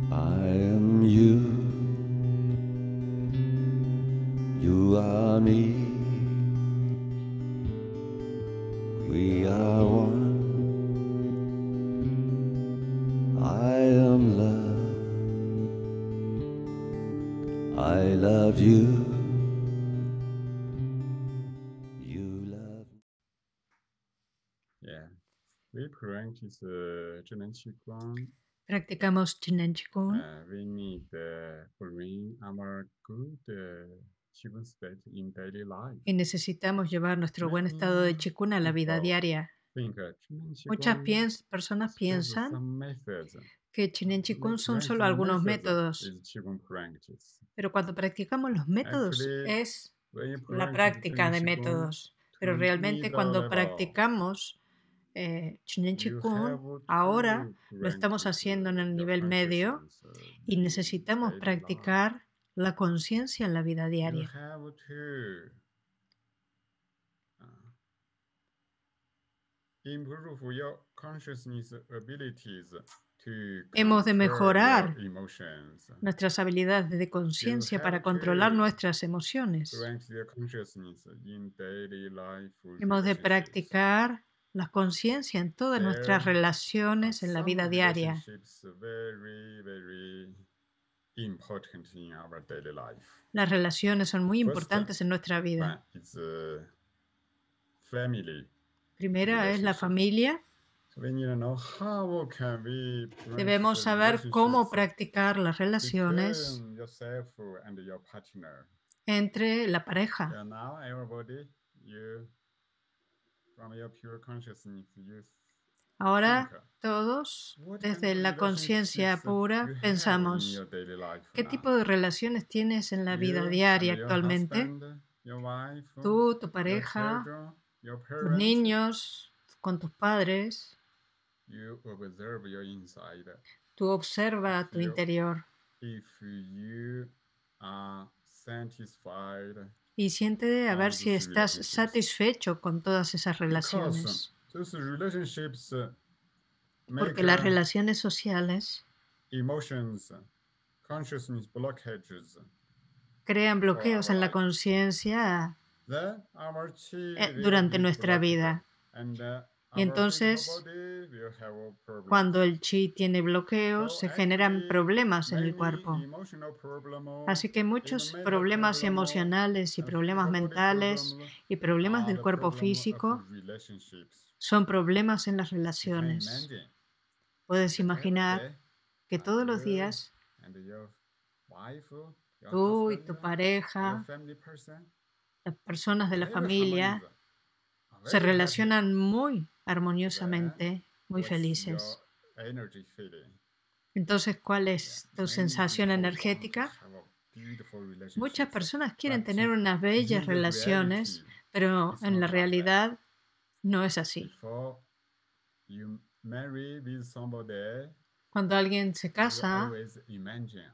I am you, you are me, we are one. I am love, I love you, you love me. Yeah. We practice 智能器官. Practicamos Chinen Chikung. We need to bring our good Qigong state in daily life. Y necesitamos llevar nuestro buen estado de Chikun a la vida diaria. Muchas personas piensan que Chinen Chikung son solo algunos métodos, pero cuando practicamos los métodos es la práctica de métodos. Pero realmente cuando practicamos Chinen Chikung, ahora lo estamos haciendo en el nivel medio y necesitamos practicar la conciencia en la vida diaria. Improve your consciousness abilities to Hemos de mejorar control your emotions. nuestras habilidades de conciencia para controlar nuestras emociones. Practice your consciousness in daily life Hemos de relationships. practicar la conciencia en todas nuestras relaciones en la vida Some diaria. relationships very, very important in our daily life. Las relaciones son muy First, importantes en nuestra vida. It's family. Primera es la familia. We need to know how can we Debemos practice saber cómo relationships practicar las relaciones between yourself and your partner. entre la pareja. And now everybody, you from your pure consciousness, you Ahora think, todos, what kind desde of la conciencia relationships pura, you have in pensamos, your daily life ¿qué now? tipo de relaciones tienes en la vida You diaria and your actualmente? husband, your wife, Tú, tu your pareja, children, your tus parents, niños, con tus padres. you observe your inside. Tú observa tu interior If you are satisfied, y siente a ver si those estás relationships. satisfecho con todas esas Because relaciones. those relationships Porque make las relaciones sociales emotions, consciousness blockages. crean bloqueos en la conciencia Then our chi durante will be nuestra blocked, vida. and Y our entonces, physical body will have problems. cuando el chi tiene bloqueos, So se generan actually, problemas en el many cuerpo. emotional problems, Así que muchos even mental problemas problems, emocionales y and problemas physical body mentales problems y problemas are del the cuerpo problem of físico relationships. son problemas en las You can relaciones. imagine Puedes that every imaginar day, que todos los you días and your wife, your tú y husband, tu your pareja, family person, las personas de la very familia, harmonious, se very happy. relacionan muy armoniosamente, muy What's felices. your energy feeling? Entonces, ¿cuál es tu Many sensación people want to energética? have a beautiful relationship, Muchas personas quieren but tener unas bellas in the relaciones, reality, pero it's en la not like that. realidad no es así. Before you marry with somebody, Cuando alguien se you casa, always imagine,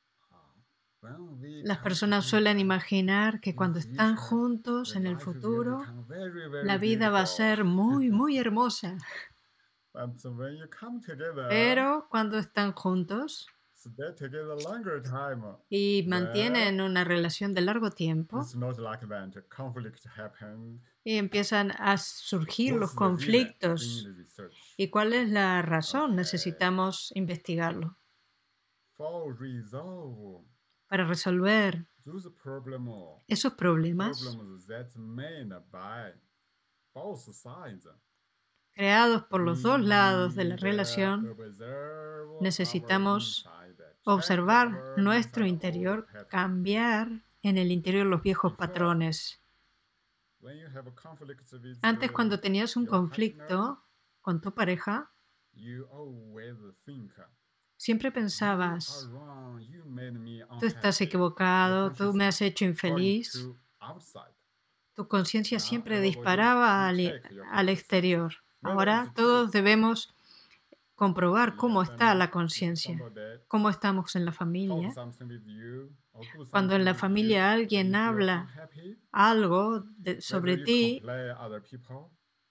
when we las come personas together, suelen imaginar que in cuando the están future, juntos the en el life will futuro, become very, very la vida va a beautiful. ser muy, muy hermosa. But when you come together, Pero cuando están juntos stay together longer time, y mantienen una relación de largo tiempo it's not like that. Conflict happen. y empiezan a surgir los What's the reason? We need conflictos. research. ¿Y cuál es la razón? Okay. Necesitamos investigarlo. For resolve Para resolver those problems esos problemas that made by both sides, creados por los dos we lados de la need relación, observe necesitamos our inside, change observar our nuestro inside interior, old patterns. cambiar en el interior los viejos Before, patrones. when you have conflicts with Antes, cuando tenías un your partner, conflicto con tu pareja, you always think, siempre you pensabas, are wrong, you made me tú estás unhappy. equivocado, Your tú me has hecho consciousness going infeliz. to outside. Tu conciencia Now siempre everybody disparaba will check your al consciousness. exterior. Whether Ahora it's todos true. debemos comprobar In cómo your está family, la if conciencia, somebody cómo estamos en la talk familia. something with you or do Cuando en something la with you, familia and alguien you feel habla unhappy, algo sobre whether you ti, complain other people,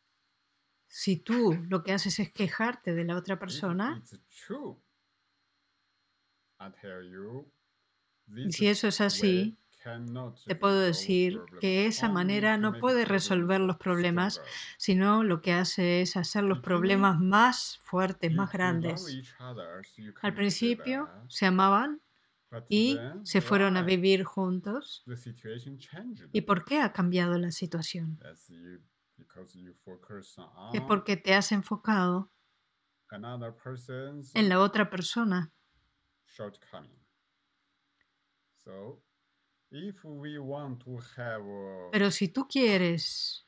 si tú lo que haces es quejarte de la otra if persona, it's true, Y si eso es así, te puedo decir que esa manera no puede resolver los problemas, sino lo que hace es hacer los problemas más fuertes, más grandes. Al principio se amaban y se fueron a vivir juntos. ¿Y por qué ha cambiado la situación? Es porque te has enfocado en la otra persona. Pero si tú quieres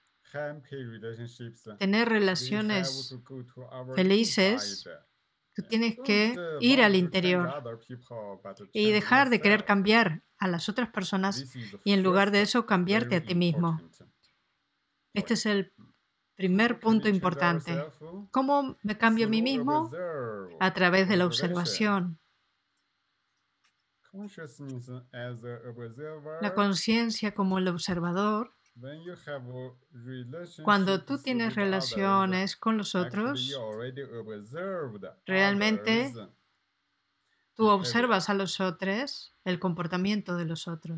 tener relaciones felices, tú tienes que ir al interior y dejar de querer cambiar a las otras personas y en lugar de eso cambiarte a ti mismo. Este es el primer punto importante. ¿Cómo me cambio a mí mismo? A través de la observación. La conciencia como el observador. Cuando tú tienes relaciones con los otros, realmente tú observas a los otros, el comportamiento de los otros.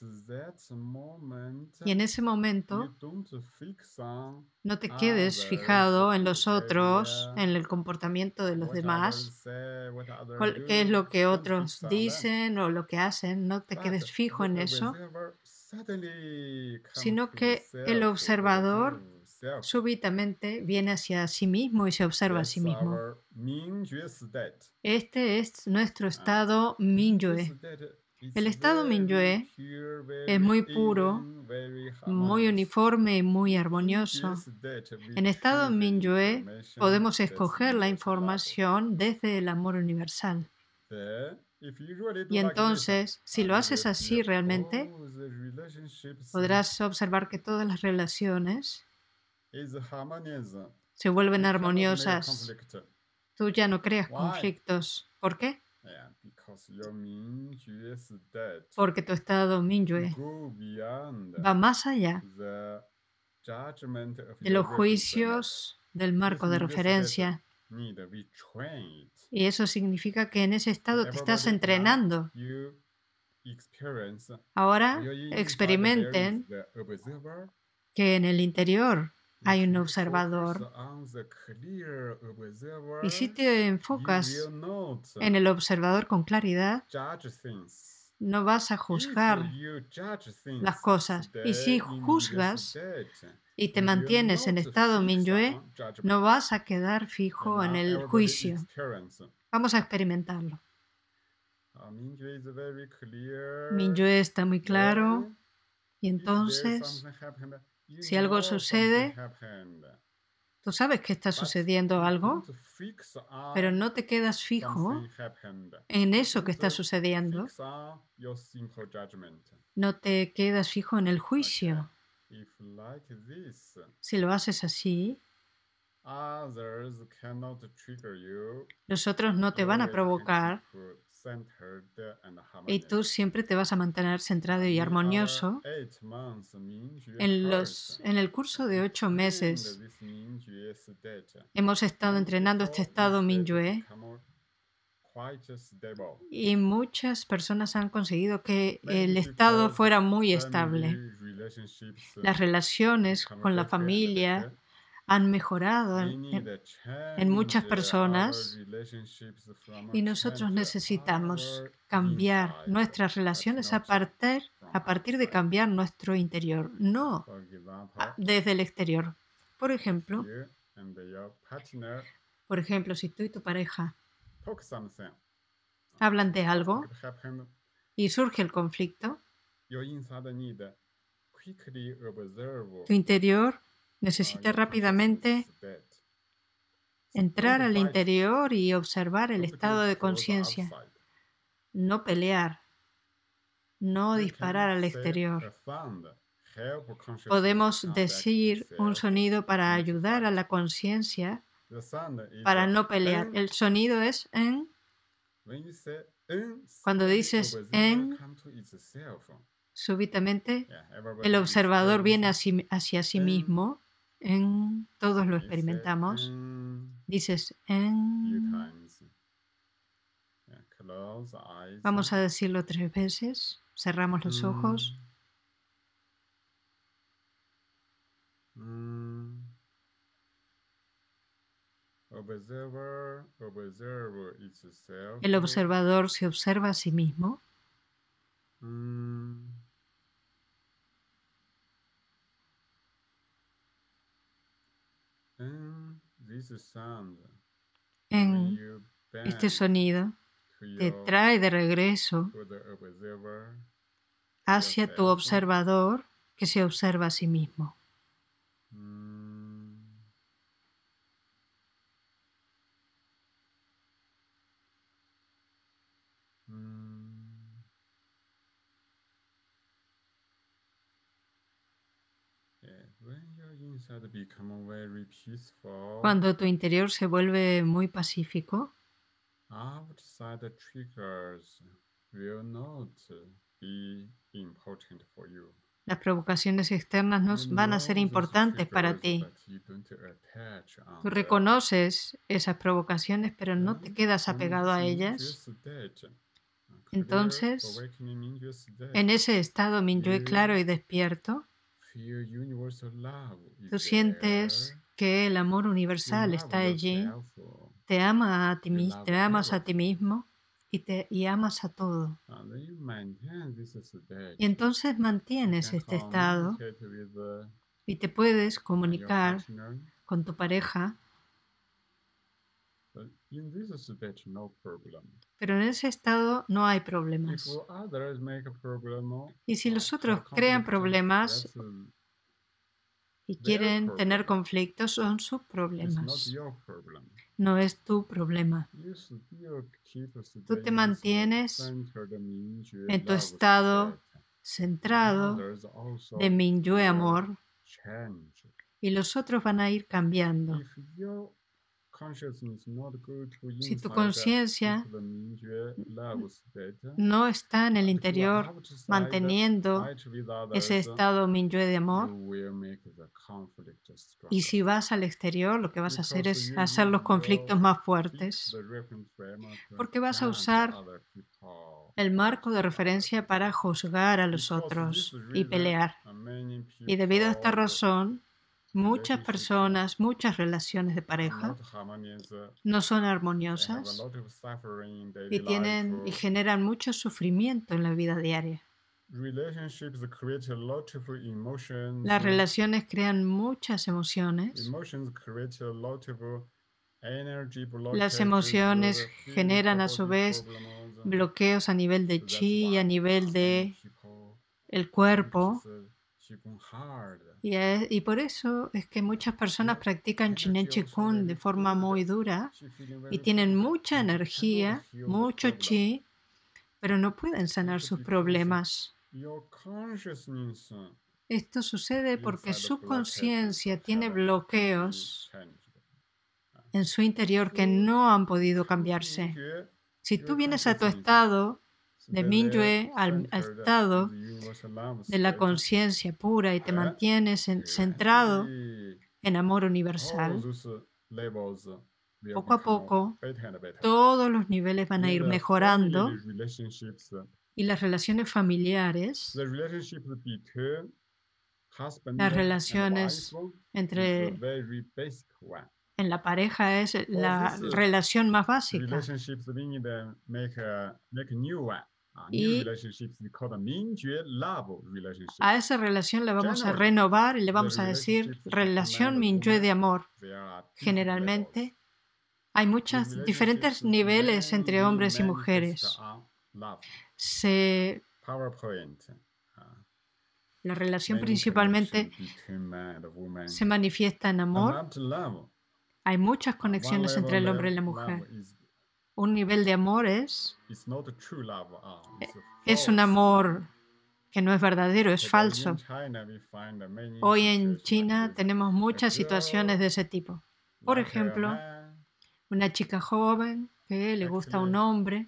Y en ese momento no te quedes fijado en los otros, en el comportamiento de los demás, qué es lo que otros dicen o lo que hacen, no te quedes fijo en eso, sino que el observador súbitamente viene hacia sí mismo y se observa a sí mismo. Este es nuestro estado Mingyue. El estado Mingyue es muy puro, muy uniforme y muy armonioso. En estado Mingyue podemos escoger la información desde el amor universal. Y entonces, si lo haces así realmente, podrás observar que todas las relaciones se vuelven armoniosas. Tú ya no creas conflictos. ¿Por qué? Porque tu estado Mingyue va más allá de los juicios del marco de referencia. Y eso significa que en ese estado te estás entrenando. Ahora experimenten que en el interior hay un observador. Y si te enfocas en el observador con claridad, no vas a juzgar las cosas. Y si juzgas y te mantienes en estado Mingyue, no vas a quedar fijo en el juicio. Vamos a experimentarlo. Mingyue está muy claro y entonces, si algo sucede, tú sabes que está sucediendo algo, pero no te quedas fijo en eso que está sucediendo. No te quedas fijo en el juicio. Si lo haces así, los otros no te van a provocar y tú siempre te vas a mantener centrado y armonioso. En el curso de 8 meses hemos estado entrenando este estado Mingyue y muchas personas han conseguido que el estado fuera muy estable. Las relaciones con la familia han mejorado en muchas personas y nosotros necesitamos cambiar nuestras relaciones a partir de cambiar nuestro interior, no desde el exterior. Por ejemplo, si tú y tu pareja hablan de algo y surge el conflicto, tu interior necesita rápidamente entrar al interior y observar el estado de conciencia. No pelear, no disparar al exterior. Podemos decir un sonido para ayudar a la conciencia para no pelear. El sonido es en. Cuando dices en, súbitamente el observador viene hacia sí mismo. En, todos lo experimentamos. Dices en Vamos a decirlo 3 veces. Cerramos los ojos. El observador se observa a sí mismo. En este sonido te trae de regreso hacia tu observador que se observa a sí mismo. Cuando tu interior se vuelve muy pacífico, las provocaciones externas no van a ser importantes para ti. Tú reconoces esas provocaciones, pero no te quedas apegado a ellas. Entonces, en ese estado Minyue claro y despierto, tú sientes que el amor universal está allí, te ama a ti mismo, te amas a ti mismo y amas a todo. Y entonces mantienes este estado y te puedes comunicar con tu pareja. Pero en ese estado no hay problemas. Y si los otros crean problemas y quieren tener conflictos, son sus problemas. No es tu problema. Tú te mantienes en tu estado centrado de Minyue amor y los otros van a ir cambiando. Si tu conciencia no está en el interior manteniendo ese estado Minyue de amor, y si vas al exterior, lo que vas a hacer es hacer los conflictos más fuertes, porque vas a usar el marco de referencia para juzgar a los otros y pelear. Y debido a esta razón, muchas personas, muchas relaciones de pareja no son armoniosas y generan mucho sufrimiento en la vida diaria. Las relaciones crean muchas emociones. Las emociones generan a su vez bloqueos a nivel de chi y a nivel de el cuerpo. Y por eso es que muchas personas practican Chinen Chikun de forma muy dura y tienen mucha energía, mucho chi, pero no pueden sanar sus problemas. Esto sucede porque su conciencia tiene bloqueos en su interior que no han podido cambiarse. Si tú vienes a tu estado de Minyue, al estado de la conciencia pura y te mantienes centrado en amor universal, poco a poco todos los niveles van a ir mejorando y las relaciones familiares, las relaciones en la pareja es la relación más básica. Y a esa relación la vamos a renovar y le vamos a decir relación Minyue de amor. Generalmente hay muchos diferentes niveles entre hombres y mujeres. La relación principalmente se manifiesta en amor. Hay muchas conexiones entre el hombre y la mujer. Un nivel de amor es un amor que no es verdadero, es falso. Hoy en China tenemos muchas situaciones de ese tipo. Por ejemplo, una chica joven que le gusta a un hombre,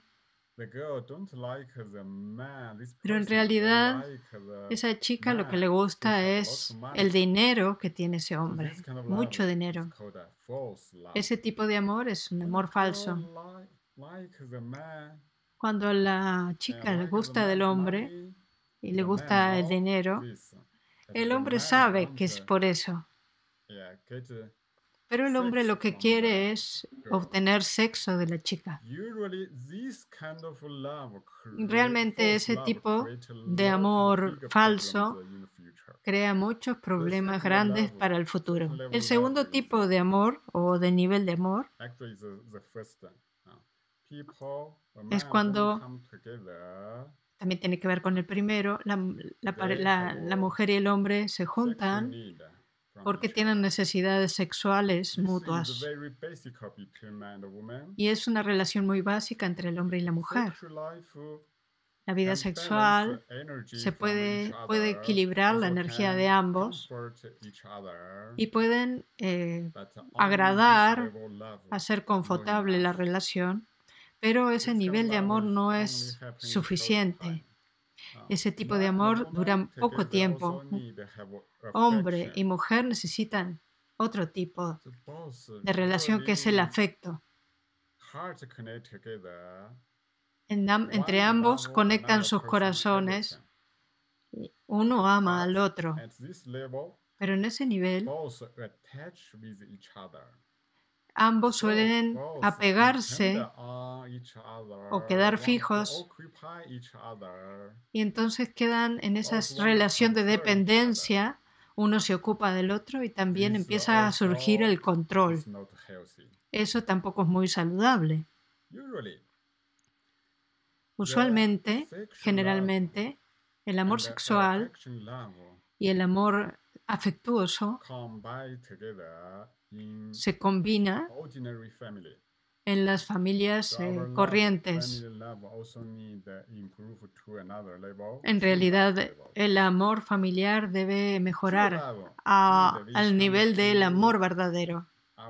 pero en realidad esa chica lo que le gusta es el dinero que tiene ese hombre, mucho dinero. Ese tipo de amor es un amor falso. Cuando a la chica le gusta del hombre y le gusta el dinero, el hombre sabe que es por eso. Pero el hombre lo que quiere es obtener sexo de la chica. Realmente ese tipo de amor falso crea muchos problemas grandes para el futuro. El segundo tipo de amor o de nivel de amor es cuando, también tiene que ver con el primero, la mujer y el hombre se juntan porque tienen necesidades sexuales mutuas. Y es una relación muy básica entre el hombre y la mujer. La vida sexual se puede equilibrar la energía de ambos y pueden agradar, hacer confortable la relación, pero ese nivel de amor no es suficiente. Ese tipo de amor dura poco tiempo. Hombre y mujer necesitan otro tipo de relación que es el afecto. Entre ambos conectan sus corazones. Uno ama al otro. Pero en ese nivel, ambos suelen apegarse o quedar fijos y entonces quedan en esa relación de dependencia. Uno se ocupa del otro y también empieza a surgir el control. Eso tampoco es muy saludable. Usualmente, generalmente, el amor sexual y el amor afectuoso se combina en las familias corrientes. En realidad, el amor familiar debe mejorar al nivel del amor verdadero.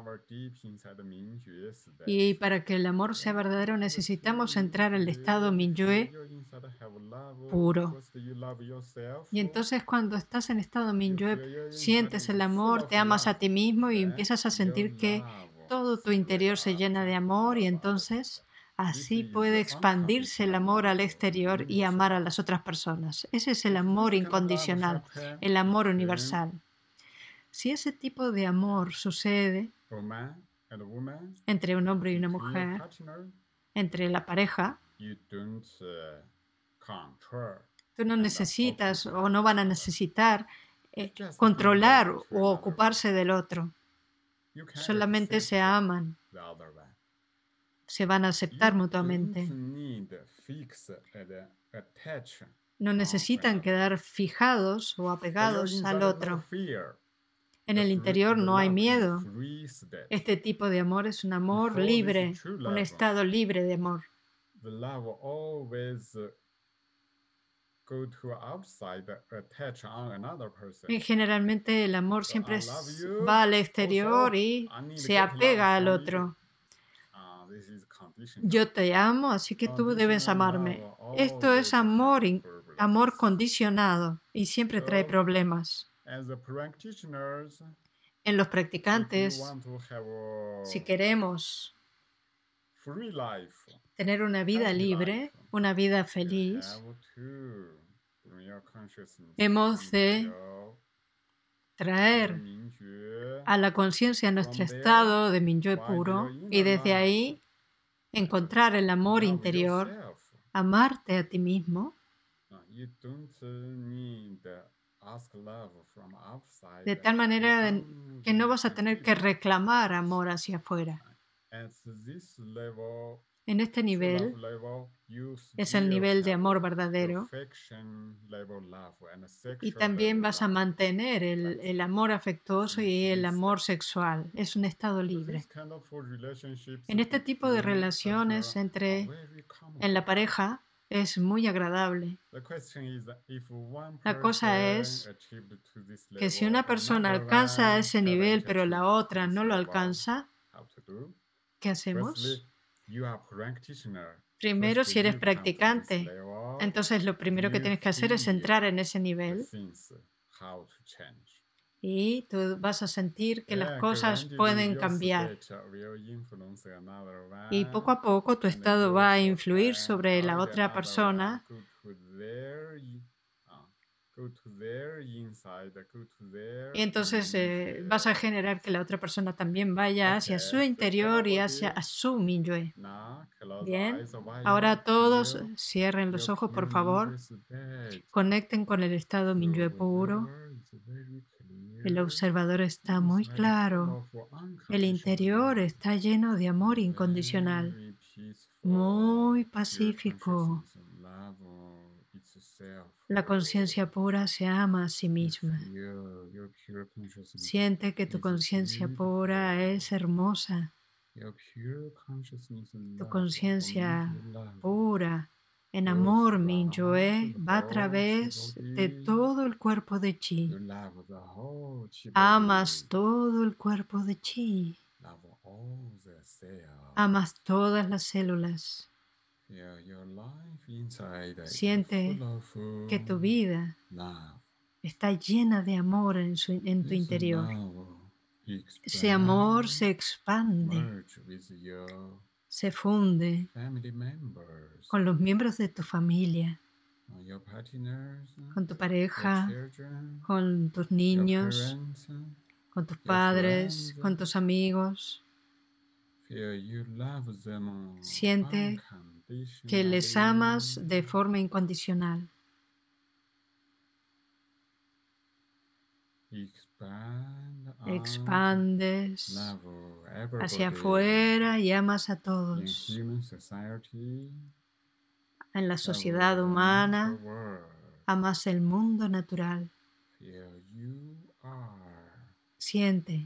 Y para que el amor sea verdadero necesitamos entrar al estado Minyue puro. Y entonces cuando estás en estado Minyue sientes el amor, te amas a ti mismo y empiezas a sentir que todo tu interior se llena de amor y entonces así puede expandirse el amor al exterior y amar a las otras personas. Ese es el amor incondicional, el amor universal. Si ese tipo de amor sucede entre un hombre y una mujer, entre la pareja, tú no necesitas o no van a necesitar controlar o ocuparse del otro. Solamente se aman, se van a aceptar mutuamente. No necesitan quedar fijados o apegados al otro. En el interior no hay miedo. Este tipo de amor es un amor libre, un estado libre de amor. Y generalmente el amor siempre va al exterior y se apega al otro. Yo te amo, así que tú debes amarme. Esto es amor condicionado y siempre trae problemas. En los practicantes, si queremos tener una vida libre, una vida feliz, hemos de traer a la conciencia nuestro estado de Minyue puro y desde ahí encontrar el amor interior, amarte a ti mismo, de tal manera que no vas a tener que reclamar amor hacia afuera. En este nivel es el nivel de amor verdadero y también vas a mantener el amor afectuoso y el amor sexual. Es un estado libre. En este tipo de relaciones en la pareja es muy agradable. La cosa es que si una persona alcanza ese nivel pero la otra no lo alcanza, ¿qué hacemos? Primero, si eres practicante, entonces lo primero que tienes que hacer es entrar en ese nivel y tú vas a sentir que las cosas pueden cambiar. Y poco a poco tu estado va a influir sobre la otra persona. Y entonces vas a generar que la otra persona también vaya hacia su interior y hacia su Minyue. Bien, ahora todos cierren los ojos, por favor. Conecten con el estado Minyue puro. El observador está muy claro. El interior está lleno de amor incondicional, muy pacífico. La conciencia pura se ama a sí misma. Siente que tu conciencia pura es hermosa. Tu conciencia pura en amor Minyue va a través de todo el cuerpo de Chi. Amas todo el cuerpo de Chi. Amas todas las células. Siente que tu vida está llena de amor en tu interior. Ese amor se expande, se funde con los miembros de tu familia, con tu pareja, con tus niños, con tus padres, con tus amigos. Siente que les amas de forma incondicional. Expandes hacia afuera y amas a todos. En la sociedad humana, amas el mundo natural. Siente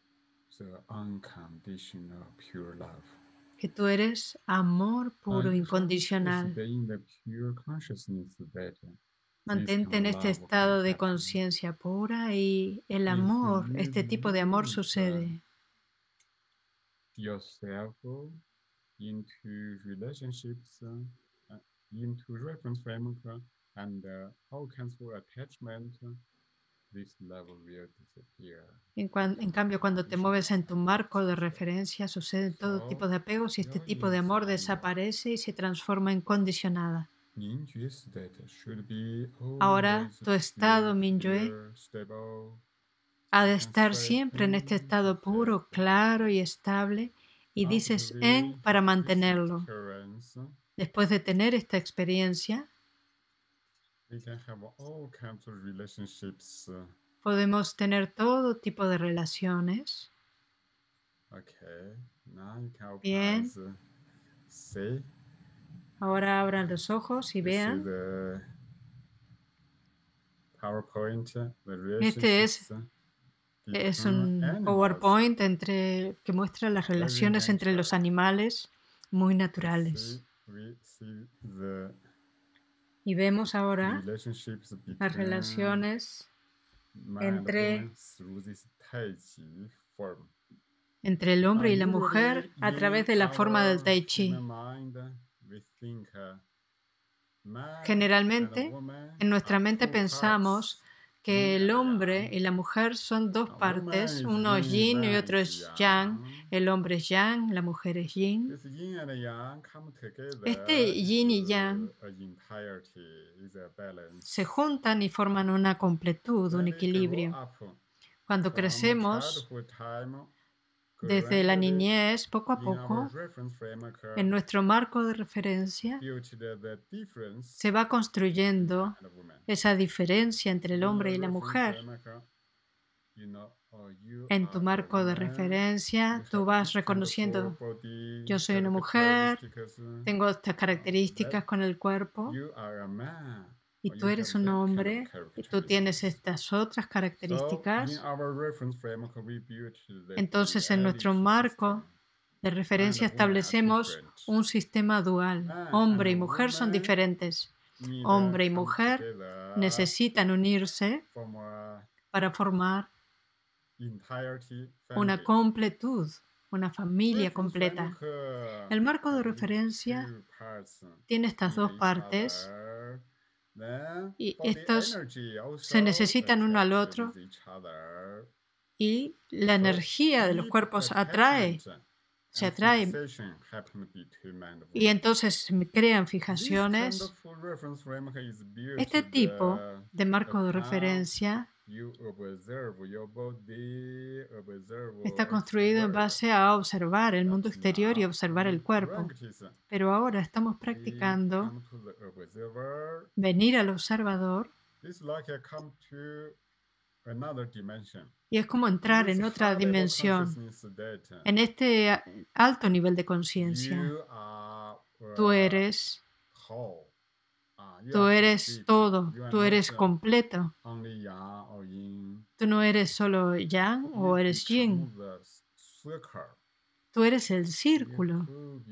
que tú eres amor puro, incondicional. Mantente en este estado de conciencia pura y el amor, este tipo de amor sucede. En cambio, cuando te mueves en tu marco de referencia, suceden todo tipo de apegos y este tipo de amor desaparece y se transforma en condicionada. Ahora, tu estado Minyue ha de estar siempre en este estado puro, claro y estable, y dices en para mantenerlo. Después de tener esta experiencia, podemos tener todo tipo de relaciones. Bien. Ahora abran los ojos y vean. Este es un PowerPoint que muestra las relaciones entre los animales muy naturales. Y vemos ahora las relaciones entre el hombre y la mujer a través de la forma del Tai Chi. Generalmente, en nuestra mente pensamos que el hombre y la mujer son dos partes, uno es yin y otro es yang. El hombre es yang, la mujer es yin. Este yin y yang se juntan y forman una completud, un equilibrio. Cuando crecemos, desde la niñez, poco a poco, en nuestro marco de referencia, se va construyendo esa diferencia entre el hombre y la mujer. En tu marco de referencia, tú vas reconociendo, yo soy una mujer, tengo estas características con el cuerpo, y tú eres un hombre, y tú tienes estas otras características. Entonces, en nuestro marco de referencia establecemos un sistema dual. Hombre y mujer son diferentes. Hombre y mujer necesitan unirse para formar una completud, una familia completa. El marco de referencia tiene estas dos partes. Y estos se necesitan uno al otro y la energía de los cuerpos se atrae y entonces se crean fijaciones. Este tipo de marco de referencia está construido en base a observar el mundo exterior y observar el cuerpo. Pero ahora estamos practicando venir al observador y es como entrar en otra dimensión, en este alto nivel de conciencia. Tú eres todo, tú eres completo. Tú no eres solo yang o eres yin. Tú eres el círculo.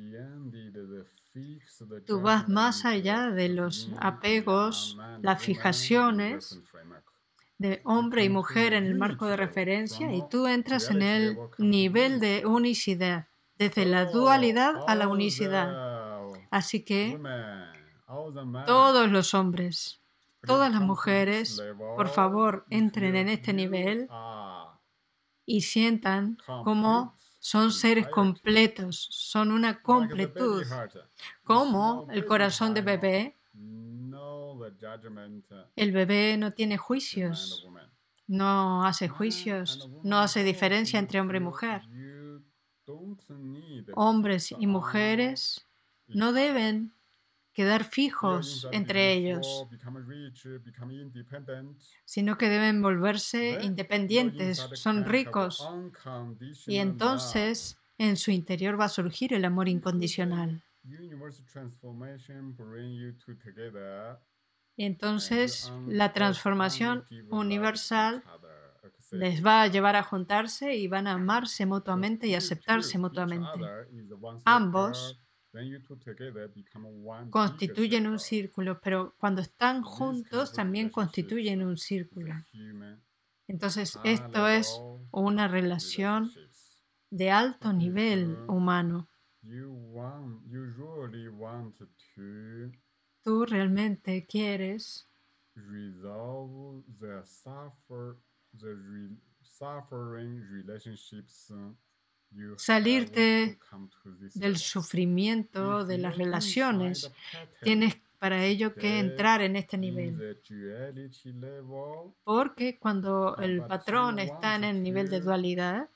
Tú vas más allá de los apegos, las fijaciones de hombre y mujer en el marco de referencia y tú entras en el nivel de unicidad, desde la dualidad a la unicidad. Así que todos los hombres, todas las mujeres, por favor, entren en este nivel y sientan cómo son seres completos, son una completud, como el corazón de bebé. El bebé no tiene juicios, no hace juicios, no hace diferencia entre hombre y mujer. Hombres y mujeres no deben quedar fijos entre ellos, sino que deben volverse independientes, son ricos. Y entonces en su interior va a surgir el amor incondicional. Y entonces la transformación universal les va a llevar a juntarse y van a amarse mutuamente y aceptarse mutuamente. Ambos constituyen un círculo, pero cuando están juntos también constituyen un círculo. Entonces esto es una relación de alto nivel humano. Tú realmente quieres salirte del sufrimiento de las relaciones. Tienes para ello que entrar en este nivel. Porque cuando el patrón está en el nivel de dualidad,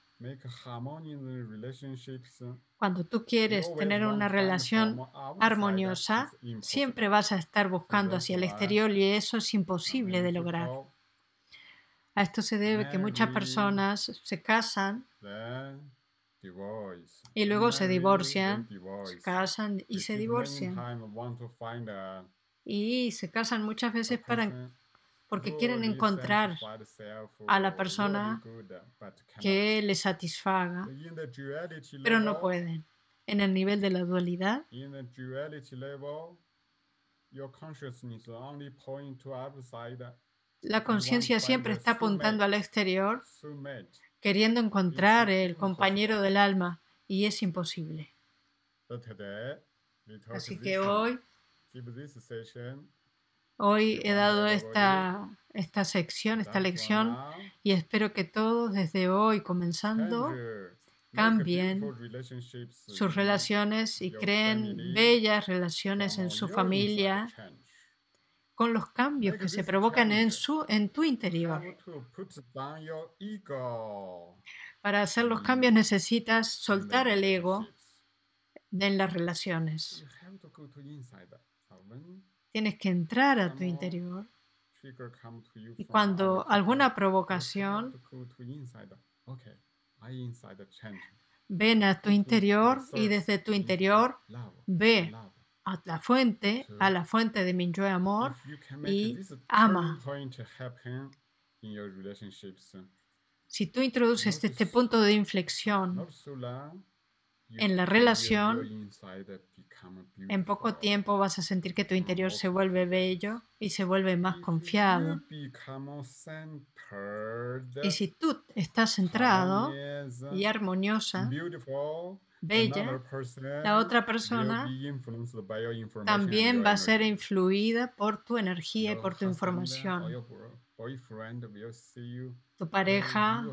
cuando tú quieres tener una relación armoniosa, siempre vas a estar buscando hacia el exterior y eso es imposible de lograr. A esto se debe que muchas personas se casan y luego se divorcian, se casan y se divorcian. Y se casan muchas veces porque quieren encontrar a la persona que les satisfaga, pero no pueden. En el nivel de la dualidad, la conciencia siempre está apuntando al exterior, queriendo encontrar el compañero del alma, y es imposible. Así que hoy he dado esta sección, esta lección, y espero que todos desde hoy comenzando cambien sus relaciones y creen bellas relaciones en su familia con los cambios que se provocan en tu interior. Para hacer los cambios necesitas soltar el ego en las relaciones. Tienes que entrar a tu interior y cuando alguna provocación ven a tu interior y desde tu interior ve a la fuente de Minyue amor y ama. Si tú introduces este punto de inflexión en la relación, en poco tiempo vas a sentir que tu interior se vuelve bello y se vuelve más confiado. Y si tú estás centrado y armoniosa, bella, la otra persona también va a ser influida por tu energía y por tu información. Tu pareja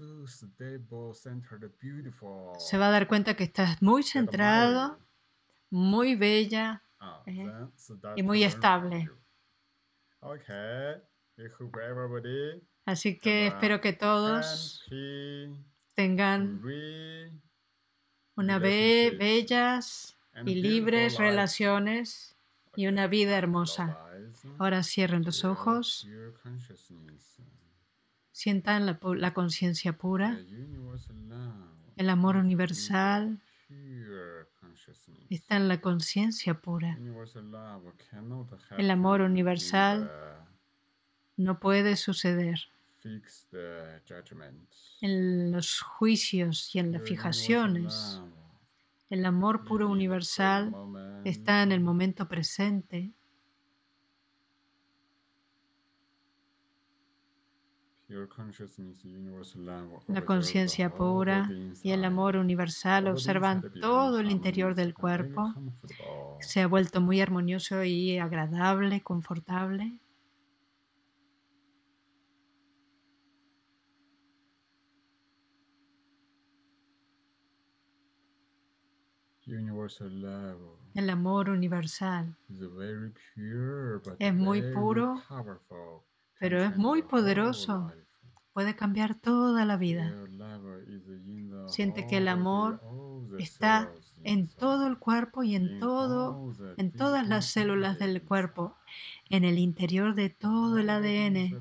se va a dar cuenta que estás muy centrado, muy bella y muy estable. Así que espero que todos tengan bellas y libres relaciones y una vida hermosa. Ahora cierren los ojos, sientan la conciencia pura, el amor universal está en la conciencia pura. El amor universal no puede suceder en los juicios y en las fijaciones. El amor puro universal está en el momento presente. La conciencia pura y el amor universal observan todo el interior del cuerpo. Se ha vuelto muy armonioso y agradable, confortable. El amor universal es muy puro, pero es muy poderoso. Puede cambiar toda la vida. Siente que el amor está en todo el cuerpo y en todas las células del cuerpo, en el interior de todo el ADN.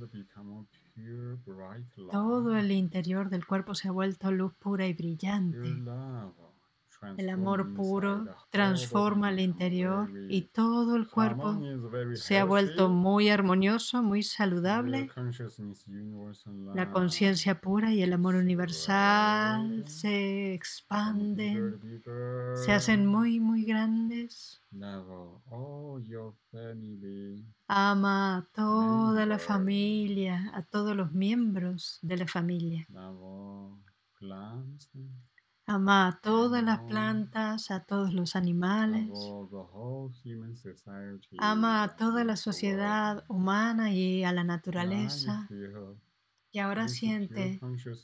Todo el interior del cuerpo se ha vuelto luz pura y brillante. El amor puro transforma el interior y todo el cuerpo se ha vuelto muy armonioso, muy saludable. La conciencia pura y el amor universal se expanden, se hacen muy, muy grandes. Ama a toda la familia, a todos los miembros de la familia. Ama a todas las plantas, a todos los animales. Ama a toda la sociedad humana y a la naturaleza. Y ahora siente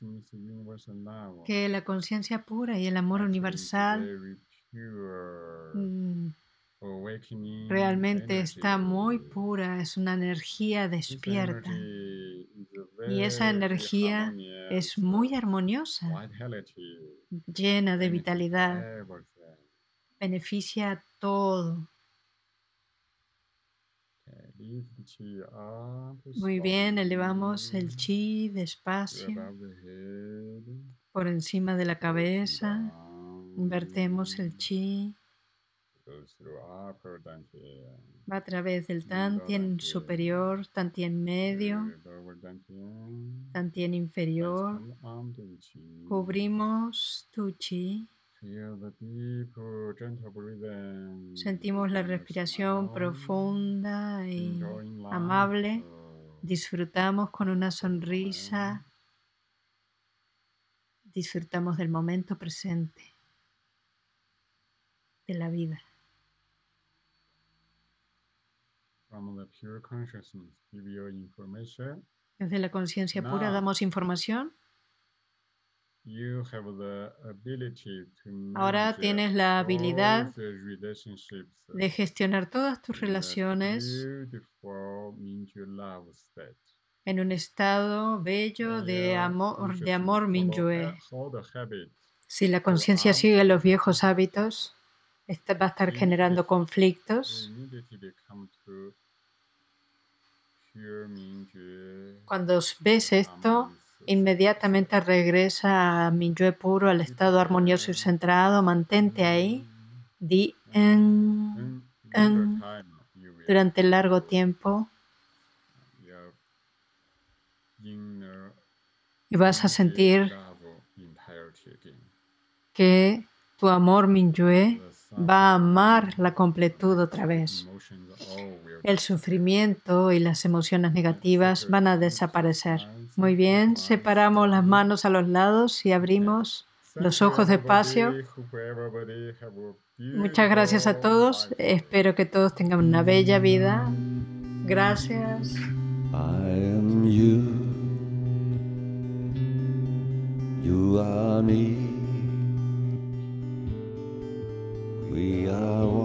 que la conciencia pura y el amor universal realmente está muy pura, es una energía despierta. Y esa energía es muy armoniosa, llena de vitalidad, beneficia a todo. Muy bien, elevamos el chi despacio por encima de la cabeza, invertemos el chi, va a través del tantien superior, tantien medio, tantien inferior, cubrimos tu chi. Sentimos la respiración profunda y amable. Disfrutamos con una sonrisa. Disfrutamos del momento presente, de la vida. Desde la conciencia pura damos información. Ahora tienes la habilidad de gestionar todas tus relaciones en un estado bello de amor Minyue. Si la conciencia sigue los viejos hábitos, va a estar generando conflictos. Cuando ves esto, inmediatamente regresa a Minyue puro, al estado armonioso y centrado. Mantente ahí. Di en durante largo tiempo. Y vas a sentir que tu amor Minyue va a amar la completud otra vez. El sufrimiento y las emociones negativas van a desaparecer. Muy bien, separamos las manos a los lados y abrimos los ojos despacio. Muchas gracias a todos. Espero que todos tengan una bella vida. Gracias. I am you. You are me. We are one.